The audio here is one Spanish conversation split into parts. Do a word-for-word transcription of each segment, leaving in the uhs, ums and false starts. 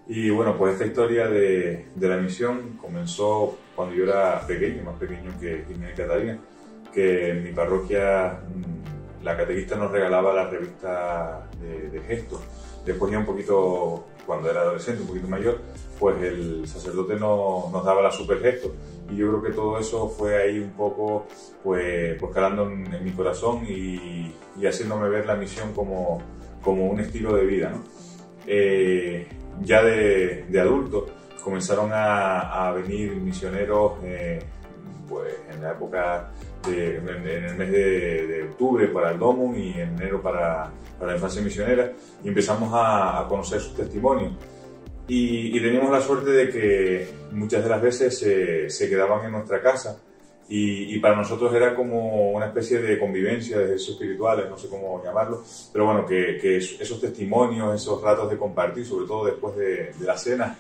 Y bueno, pues esta historia de, de la misión comenzó cuando yo era pequeño, más pequeño que Jimena y Catalina, que en mi parroquia la catequista nos regalaba la revista de, de gestos. Después ya un poquito, cuando era adolescente, un poquito mayor, pues el sacerdote no, nos daba la super gestos. Y yo creo que todo eso fue ahí un poco pues, pues calando en, en mi corazón y, y haciéndome ver la misión como, como un estilo de vida, ¿no? Eh, ya de, de adulto comenzaron a, a venir misioneros eh, pues, en la época, de, en, en el mes de, de octubre para el Domum y en enero para, para la infancia misionera, y empezamos a, a conocer sus testimonios. Y, y teníamos la suerte de que muchas de las veces se, se quedaban en nuestra casa y, y para nosotros era como una especie de convivencia, de ejercicios espirituales, no sé cómo llamarlo, pero bueno, que, que esos testimonios, esos ratos de compartir, sobre todo después de, de la cena,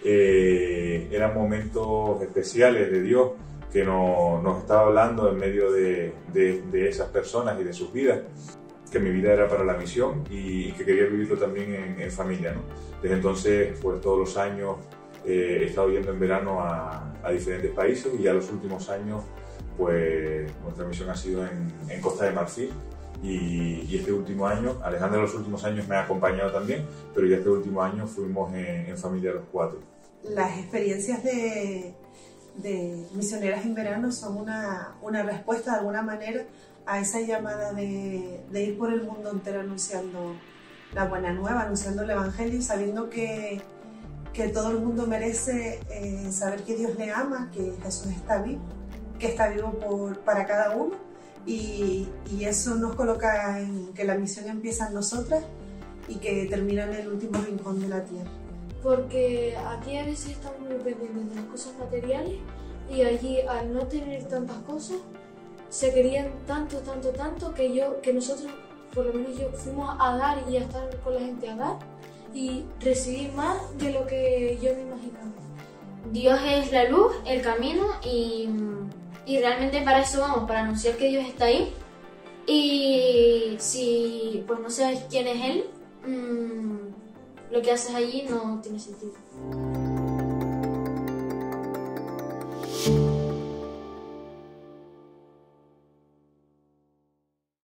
eh, eran momentos especiales de Dios que no, nos estaba hablando en medio de, de, de esas personas y de sus vidas, que mi vida era para la misión y que quería vivirlo también en, en familia, ¿no? Desde entonces, pues todos los años eh, he estado yendo en verano a, a diferentes países y ya los últimos años, pues nuestra misión ha sido en, en Costa de Marfil y, y este último año, Alejandra los últimos años me ha acompañado también, pero ya este último año fuimos en, en familia los cuatro. Las experiencias de, de misioneras en verano son una, una respuesta de alguna manera a esa llamada de, de ir por el mundo entero anunciando la buena nueva, anunciando el Evangelio, sabiendo que, que todo el mundo merece eh, saber que Dios le ama, que Jesús está vivo, que está vivo por, para cada uno, y, y eso nos coloca en que la misión empieza en nosotras y que termina en el último rincón de la tierra. Porque aquí a veces estamos muy pendientes de las cosas materiales y allí, al no tener tantas cosas, se querían tanto, tanto, tanto que yo, que nosotros, por lo menos yo, fuimos a dar y a estar con la gente a dar y recibí más de lo que yo me imaginaba. Dios es la luz, el camino y, y realmente para eso vamos, para anunciar que Dios está ahí. Y si pues no sabes quién es Él, mmm, lo que haces allí no tiene sentido.